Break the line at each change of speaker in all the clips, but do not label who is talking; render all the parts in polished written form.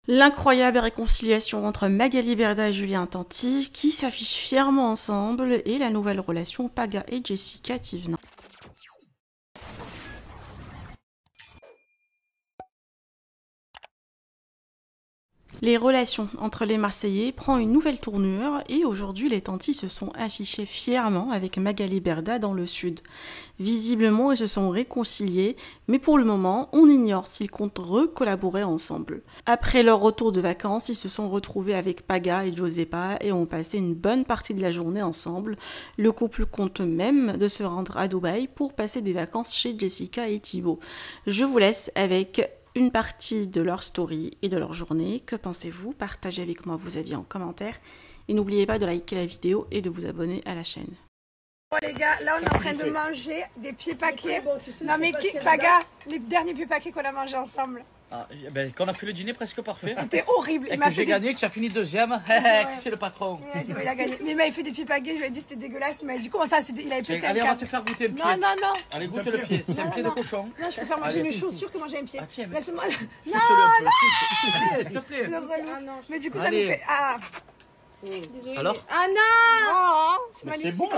L'incroyable réconciliation entre Magali Berda et Julien Tanti qui s'affichent fièrement ensemble et la nouvelle relation Paga et Jessica Thévenin. Les relations entre les Marseillais prend une nouvelle tournure et aujourd'hui les Tanti se sont affichés fièrement avec Magali Berda dans le sud. Visiblement ils se sont réconciliés, mais pour le moment on ignore s'ils comptent recollaborer ensemble. Après leur retour de vacances, ils se sont retrouvés avec Paga et Giuseppa et ont passé une bonne partie de la journée ensemble. Le couple compte même de se rendre à Dubaï pour passer des vacances chez Jessica et Thibaut. Je vous laisse avec une partie de leur story et de leur journée. Que pensez-vous? Partagez avec moi vos avis en commentaire. Et n'oubliez pas de liker la vidéo et de vous abonner à la chaîne.
Bon les gars, là on est en train de manger des pieds paquets. Non mais Paga, les derniers pieds paquets qu'on a mangés ensemble.
Ah, ben, quand on a fait le dîner presque parfait.
C'était horrible.
Et que j'ai gagné, que tu as fini deuxième. C'est le patron.
Ouais, c'est vrai, il a gagné. Mais il m'avait fait des pieds paquets, je lui ai dit c'était dégueulasse. Il m'a dit comment ça, il avait pété.
Allez, on va te faire goûter le pied.
Non, non, non.
Allez, goûte le pied. C'est un pied de cochon.
Non, je préfère manger une chaussure que manger un pied.
Ah, tiens,
laisse-moi.
Non, non, s'il te plaît.
Mais du coup, ça nous fait. Ah.
Désolé. Alors?
Ah non. Oh, c'est magnifique.
C'est bon.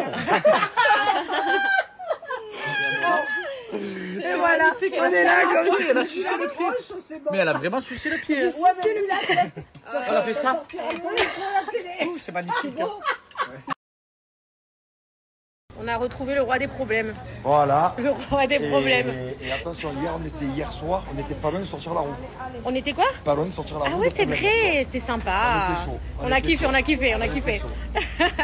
Et voilà, on est là comme ça.
Elle a sucé le pied. Mais elle a vraiment sucé le pied.
J'ai sucé celui-là.
Elle a fait ça. C'est magnifique.
On a retrouvé le roi des problèmes.
Voilà.
Le roi des problèmes.
Et attention, hier soir, on était pas loin de sortir la route.
On était quoi?
Pas loin de sortir la route.
Ah ouais, c'est vrai, c'était sympa.
On était chaud.
On a kiffé, on a kiffé, on a kiffé.